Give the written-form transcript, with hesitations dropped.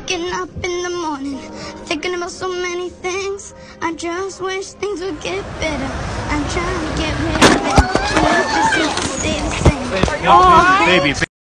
Waking up in the morning, thinking about so many things. I just wish things would get better. I'm trying to get rid of it. Nothing seems to stay the same. Oh, baby.